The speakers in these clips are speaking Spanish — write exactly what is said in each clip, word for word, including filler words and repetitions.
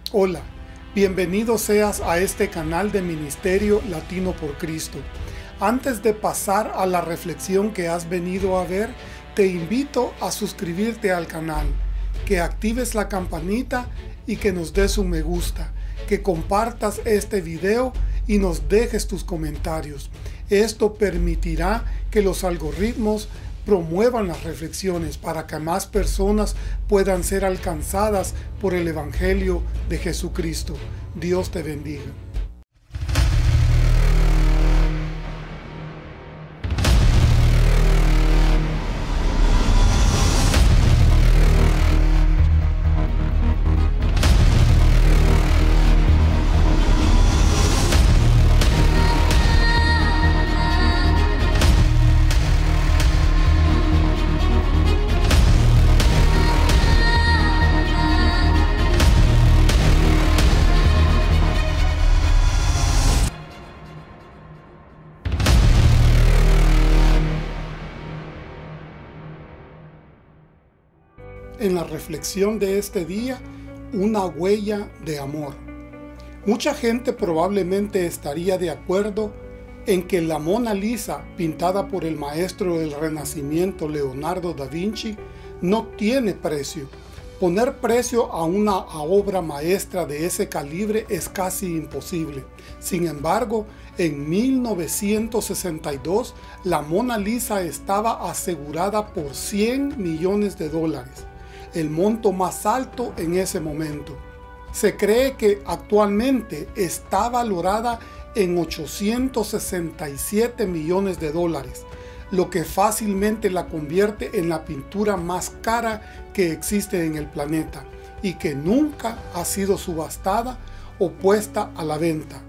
Hola, bienvenido seas a este canal de Ministerio Latino por Cristo. Antes de pasar a la reflexión que has venido a ver, te invito a suscribirte al canal, que actives la campanita y que nos des un me gusta, que compartas este video y nos dejes tus comentarios. Esto permitirá que los algoritmos promuevan las reflexiones para que más personas puedan ser alcanzadas por el Evangelio de Jesucristo. Dios te bendiga. En la reflexión de este día, una huella de amor. Mucha gente probablemente estaría de acuerdo en que la Mona Lisa, pintada por el maestro del Renacimiento Leonardo da Vinci, no tiene precio. Poner precio a una obra maestra de ese calibre es casi imposible. Sin embargo, en mil novecientos sesenta y dos, la Mona Lisa estaba asegurada por cien millones de dólares. El monto más alto en ese momento. Se cree que actualmente está valorada en ochocientos sesenta y siete millones de dólares, lo que fácilmente la convierte en la pintura más cara que existe en el planeta y que nunca ha sido subastada o puesta a la venta.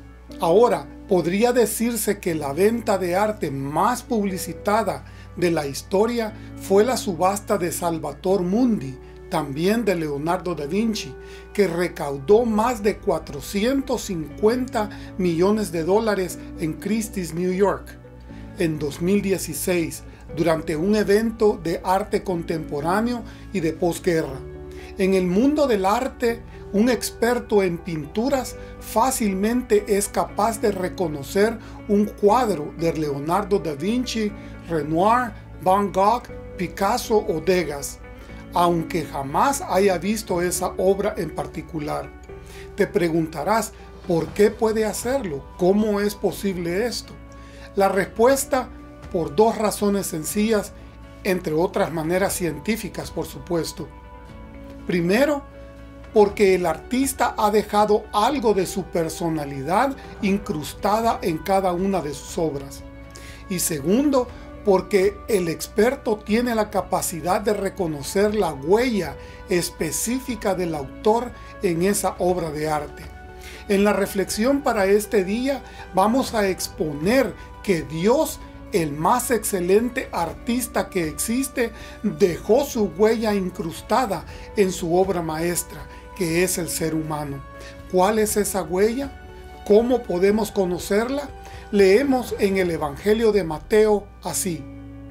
Ahora, podría decirse que la venta de arte más publicitada de la historia fue la subasta de Salvator Mundi, también de Leonardo da Vinci, que recaudó más de cuatrocientos cincuenta millones de dólares en Christie's, New York, en dos mil dieciséis, durante un evento de arte contemporáneo y de posguerra. En el mundo del arte, un experto en pinturas fácilmente es capaz de reconocer un cuadro de Leonardo da Vinci, Renoir, Van Gogh, Picasso o Degas, aunque jamás haya visto esa obra en particular. Te preguntarás, ¿por qué puede hacerlo? ¿Cómo es posible esto? La respuesta, por dos razones sencillas, entre otras maneras científicas, por supuesto. Primero, porque el artista ha dejado algo de su personalidad incrustada en cada una de sus obras. Y segundo, porque el experto tiene la capacidad de reconocer la huella específica del autor en esa obra de arte. En la reflexión para este día vamos a exponer que Dios, el más excelente artista que existe, dejó su huella incrustada en su obra maestra, que es el ser humano. ¿Cuál es esa huella? ¿Cómo podemos conocerla? Leemos en el Evangelio de Mateo así.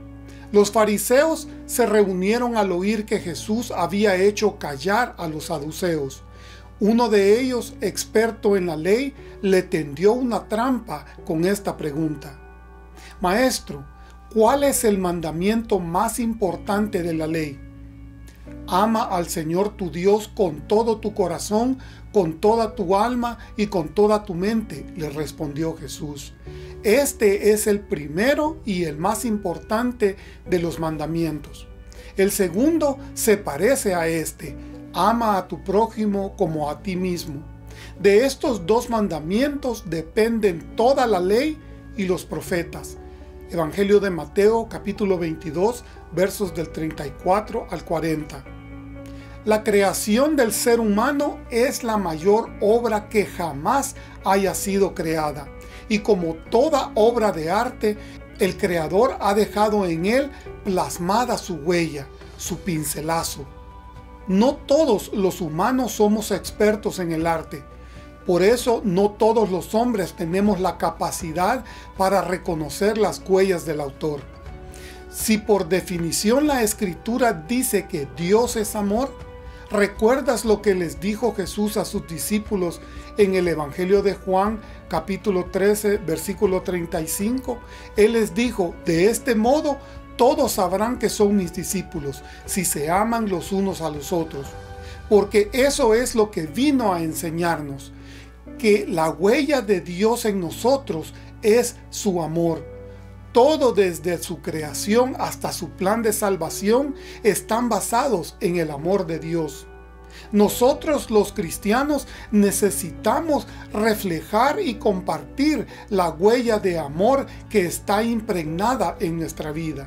Los fariseos se reunieron al oír que Jesús había hecho callar a los saduceos. Uno de ellos, experto en la ley, le tendió una trampa con esta pregunta. Maestro, ¿cuál es el mandamiento más importante de la ley? Ama al Señor tu Dios con todo tu corazón, con toda tu alma y con toda tu mente, le respondió Jesús. Este es el primero y el más importante de los mandamientos. El segundo se parece a este: ama a tu prójimo como a ti mismo. De estos dos mandamientos dependen toda la ley y los profetas. Evangelio de Mateo, capítulo veintidós, versos del treinta y cuatro al cuarenta. La creación del ser humano es la mayor obra que jamás haya sido creada. Y como toda obra de arte, el Creador ha dejado en él plasmada su huella, su pincelazo. No todos los humanos somos expertos en el arte. Por eso no todos los hombres tenemos la capacidad para reconocer las huellas del autor. Si por definición la Escritura dice que Dios es amor, ¿Recuerdas lo que les dijo Jesús a sus discípulos en el Evangelio de Juan, capítulo trece, versículo treinta y cinco? Él les dijo: de este modo todos sabrán que son mis discípulos, si se aman los unos a los otros. Porque eso es lo que vino a enseñarnos, que la huella de Dios en nosotros es su amor. Todo desde su creación hasta su plan de salvación están basados en el amor de Dios. Nosotros los cristianos necesitamos reflejar y compartir la huella de amor que está impregnada en nuestra vida.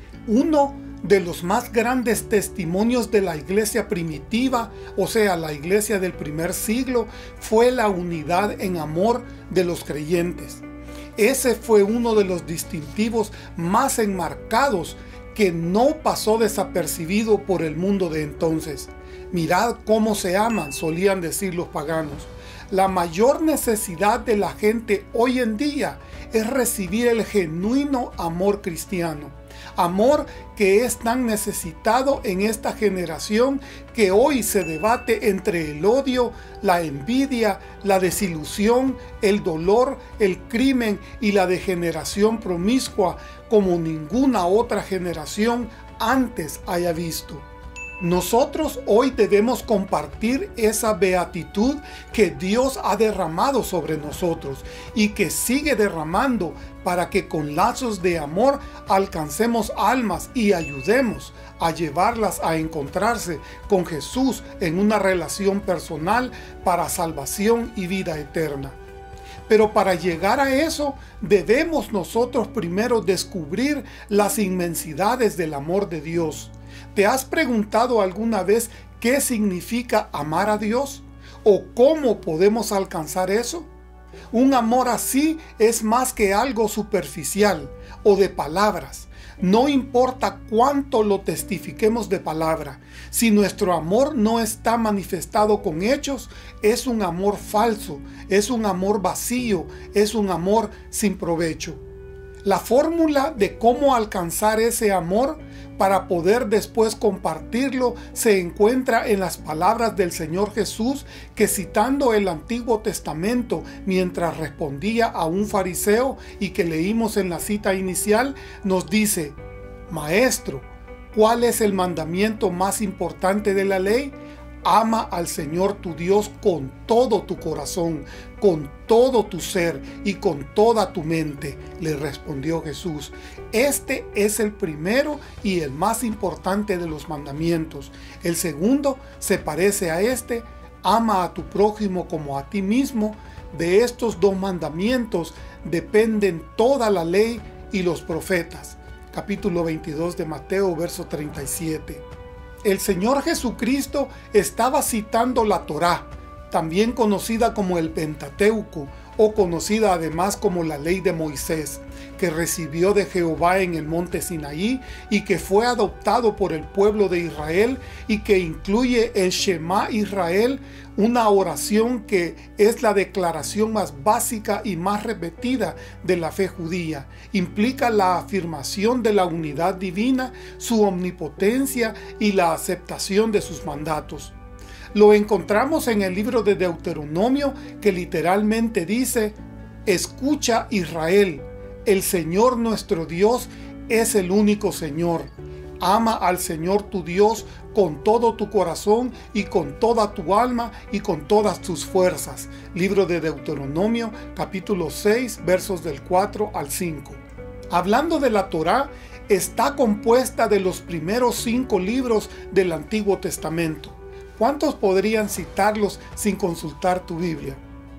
Uno de los más grandes testimonios de la iglesia primitiva, o sea, la iglesia del primer siglo, fue la unidad en amor de los creyentes. Ese fue uno de los distintivos más enmarcados que no pasó desapercibido por el mundo de entonces. Mirad cómo se aman, solían decir los paganos. La mayor necesidad de la gente hoy en día es recibir el genuino amor cristiano. Amor que es tan necesitado en esta generación que hoy se debate entre el odio, la envidia, la desilusión, el dolor, el crimen y la degeneración promiscua como ninguna otra generación antes haya visto. Nosotros hoy debemos compartir esa beatitud que Dios ha derramado sobre nosotros y que sigue derramando para que con lazos de amor alcancemos almas y ayudemos a llevarlas a encontrarse con Jesús en una relación personal para salvación y vida eterna. Pero para llegar a eso, debemos nosotros primero descubrir las inmensidades del amor de Dios. ¿Te has preguntado alguna vez qué significa amar a Dios? ¿O cómo podemos alcanzar eso? Un amor así es más que algo superficial o de palabras. No importa cuánto lo testifiquemos de palabra, si nuestro amor no está manifestado con hechos, es un amor falso, es un amor vacío, es un amor sin provecho. La fórmula de cómo alcanzar ese amor para poder después compartirlo se encuentra en las palabras del Señor Jesús, que citando el Antiguo Testamento mientras respondía a un fariseo y que leímos en la cita inicial, nos dice: Maestro, ¿cuál es el mandamiento más importante de la ley? Ama al Señor tu Dios con todo tu corazón, con todo tu ser y con toda tu mente, le respondió Jesús. Este es el primero y el más importante de los mandamientos. El segundo se parece a este: ama a tu prójimo como a ti mismo. De estos dos mandamientos dependen toda la ley y los profetas. Capítulo veintidós de Mateo, verso treinta y siete. El Señor Jesucristo estaba citando la Torá, también conocida como el Pentateuco, o conocida además como la ley de Moisés, que recibió de Jehová en el monte Sinaí y que fue adoptado por el pueblo de Israel y que incluye el Shema Israel, una oración que es la declaración más básica y más repetida de la fe judía. Implica la afirmación de la unidad divina, su omnipotencia y la aceptación de sus mandatos. Lo encontramos en el libro de Deuteronomio, que literalmente dice: escucha Israel, el Señor nuestro Dios es el único Señor. Ama al Señor tu Dios con todo tu corazón y con toda tu alma y con todas tus fuerzas. Libro de Deuteronomio, capítulo seis, versos del cuatro al cinco. Hablando de la Torá, está compuesta de los primeros cinco libros del Antiguo Testamento. ¿Cuántos podrían citarlos sin consultar tu Biblia?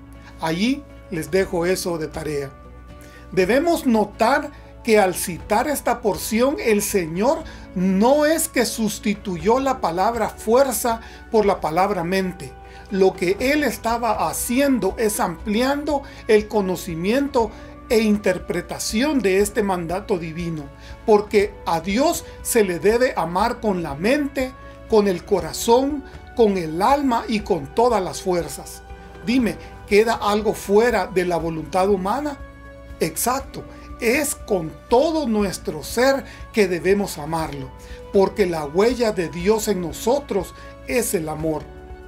Allí les dejo eso de tarea. Debemos notar que al citar esta porción, el Señor no es que sustituyó la palabra fuerza por la palabra mente. Lo que Él estaba haciendo es ampliando el conocimiento e interpretación de este mandato divino, porque a Dios se le debe amar con la mente, con el corazón, con el alma y con todas las fuerzas. Dime, ¿queda algo fuera de la voluntad humana? Exacto, es con todo nuestro ser que debemos amarlo, porque la huella de Dios en nosotros es el amor.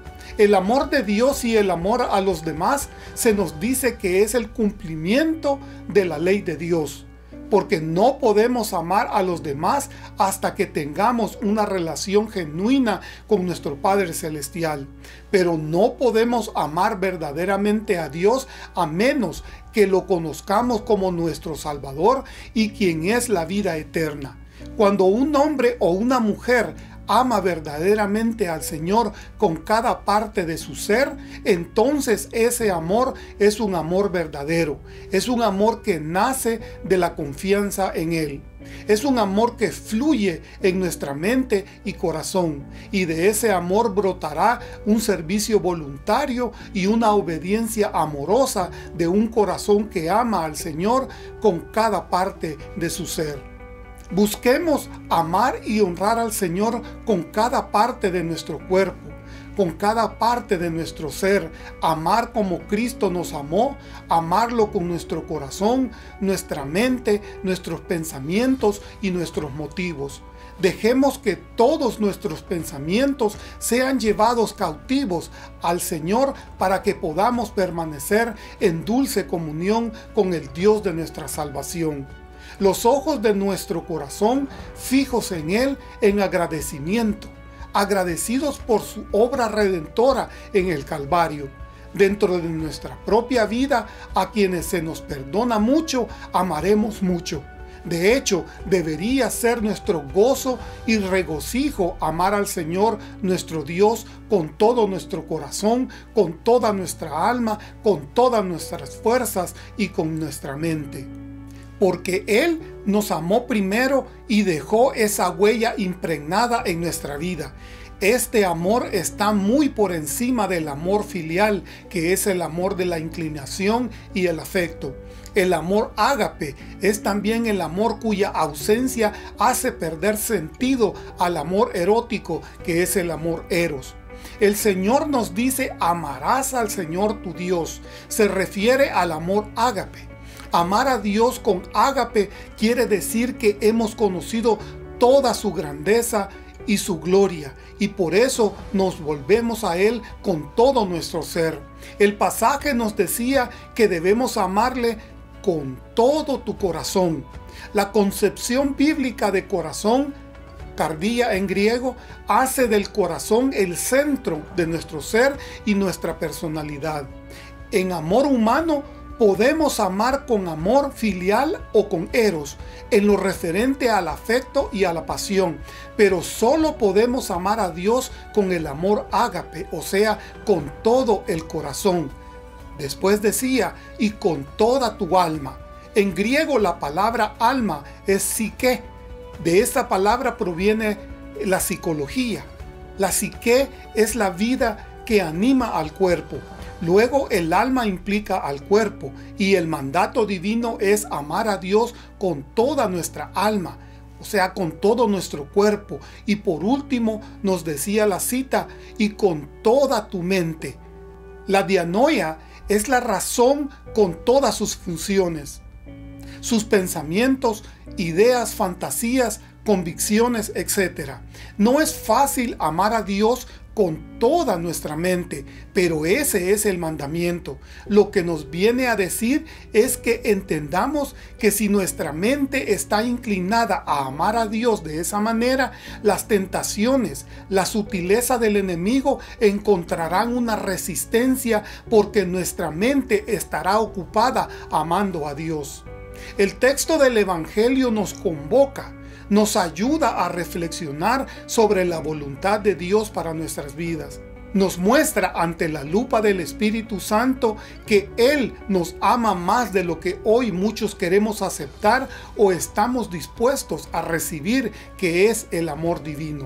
El amor de Dios y el amor a los demás se nos dice que es el cumplimiento de la ley de Dios, porque no podemos amar a los demás hasta que tengamos una relación genuina con nuestro Padre Celestial. Pero no podemos amar verdaderamente a Dios a menos que lo conozcamos como nuestro Salvador y quien es la vida eterna. Cuando un hombre o una mujer ama verdaderamente al Señor con cada parte de su ser, entonces ese amor es un amor verdadero, es un amor que nace de la confianza en Él. Es un amor que fluye en nuestra mente y corazón, y de ese amor brotará un servicio voluntario y una obediencia amorosa de un corazón que ama al Señor con cada parte de su ser. Busquemos amar y honrar al Señor con cada parte de nuestro cuerpo, con cada parte de nuestro ser, amar como Cristo nos amó, amarlo con nuestro corazón, nuestra mente, nuestros pensamientos y nuestros motivos. Dejemos que todos nuestros pensamientos sean llevados cautivos al Señor para que podamos permanecer en dulce comunión con el Dios de nuestra salvación. Los ojos de nuestro corazón fijos en Él en agradecimiento, agradecidos por su obra redentora en el Calvario. Dentro de nuestra propia vida, a quienes se nos perdona mucho, amaremos mucho. De hecho, debería ser nuestro gozo y regocijo amar al Señor nuestro Dios con todo nuestro corazón, con toda nuestra alma, con todas nuestras fuerzas y con nuestra mente. Porque Él nos amó primero y dejó esa huella impregnada en nuestra vida. Este amor está muy por encima del amor filial, que es el amor de la inclinación y el afecto. El amor ágape es también el amor cuya ausencia hace perder sentido al amor erótico, que es el amor eros. El Señor nos dice: amarás al Señor tu Dios. Se refiere al amor ágape. Amar a Dios con ágape quiere decir que hemos conocido toda su grandeza y su gloria, y por eso nos volvemos a Él con todo nuestro ser. El pasaje nos decía que debemos amarle con todo tu corazón. La concepción bíblica de corazón, cardia en griego, hace del corazón el centro de nuestro ser y nuestra personalidad. En amor humano, podemos amar con amor filial o con eros, en lo referente al afecto y a la pasión, pero solo podemos amar a Dios con el amor ágape, o sea, con todo el corazón. Después decía, y con toda tu alma. En griego la palabra alma es psique. De esta palabra proviene la psicología. La psique es la vida que anima al cuerpo. Luego el alma implica al cuerpo, y el mandato divino es amar a Dios con toda nuestra alma, o sea, con todo nuestro cuerpo. Y por último nos decía la cita, y con toda tu mente. La dianoia es la razón con todas sus funciones, sus pensamientos, ideas, fantasías, convicciones, etcétera. No es fácil amar a Dios con toda nuestra mente, pero ese es el mandamiento. Lo que nos viene a decir es que entendamos que si nuestra mente está inclinada a amar a Dios de esa manera, las tentaciones, la sutileza del enemigo encontrarán una resistencia, porque nuestra mente estará ocupada amando a Dios. El texto del Evangelio nos convoca, nos ayuda a reflexionar sobre la voluntad de Dios para nuestras vidas. Nos muestra ante la lupa del Espíritu Santo que Él nos ama más de lo que hoy muchos queremos aceptar o estamos dispuestos a recibir, que es el amor divino.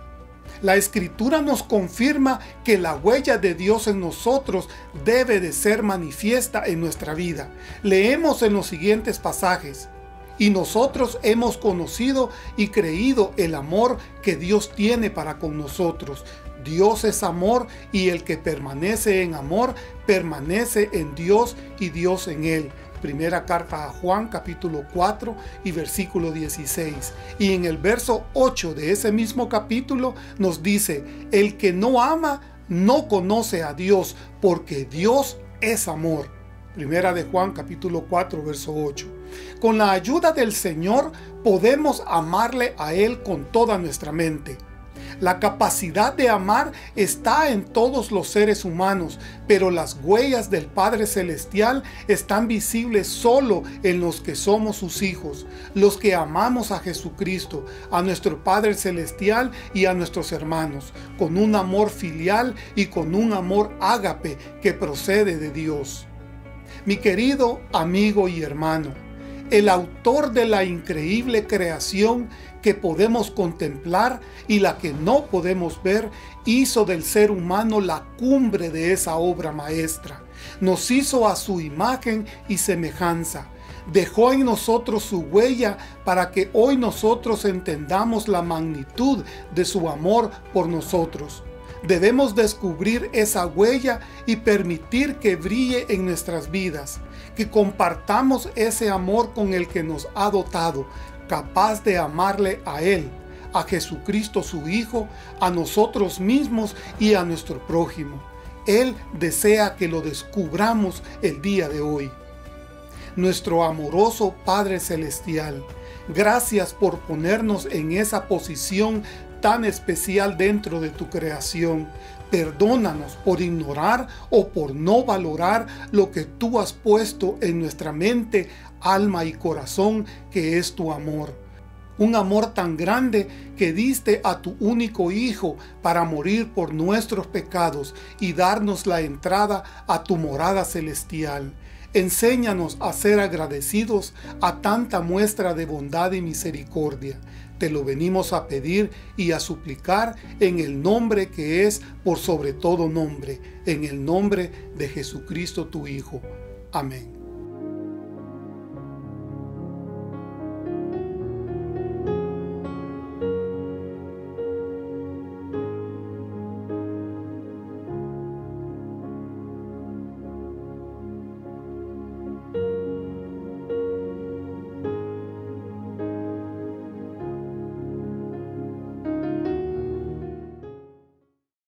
La Escritura nos confirma que la huella de Dios en nosotros debe de ser manifiesta en nuestra vida. Leemos en los siguientes pasajes: y nosotros hemos conocido y creído el amor que Dios tiene para con nosotros. Dios es amor, y el que permanece en amor, permanece en Dios y Dios en él. Primera carta a Juan, capítulo cuatro y versículo dieciséis. Y en el verso ocho de ese mismo capítulo nos dice: el que no ama no conoce a Dios, porque Dios es amor. Primera de Juan, capítulo cuatro, verso ocho. Con la ayuda del Señor podemos amarle a Él con toda nuestra mente. La capacidad de amar está en todos los seres humanos, pero las huellas del Padre Celestial están visibles solo en los que somos sus hijos, los que amamos a Jesucristo, a nuestro Padre Celestial y a nuestros hermanos, con un amor filial y con un amor ágape que procede de Dios. Mi querido amigo y hermano, el autor de la increíble creación que podemos contemplar y la que no podemos ver, hizo del ser humano la cumbre de esa obra maestra. Nos hizo a su imagen y semejanza. Dejó en nosotros su huella para que hoy nosotros entendamos la magnitud de su amor por nosotros. Debemos descubrir esa huella y permitir que brille en nuestras vidas, que compartamos ese amor con el que nos ha dotado, capaz de amarle a Él, a Jesucristo su Hijo, a nosotros mismos y a nuestro prójimo. Él desea que lo descubramos el día de hoy. Nuestro amoroso Padre Celestial, gracias por ponernos en esa posición tan especial dentro de tu creación. Perdónanos por ignorar o por no valorar lo que tú has puesto en nuestra mente, alma y corazón, que es tu amor. Un amor tan grande que diste a tu único Hijo para morir por nuestros pecados y darnos la entrada a tu morada celestial. Enséñanos a ser agradecidos a tanta muestra de bondad y misericordia. Te lo venimos a pedir y a suplicar en el nombre que es por sobre todo nombre, en el nombre de Jesucristo tu Hijo. Amén.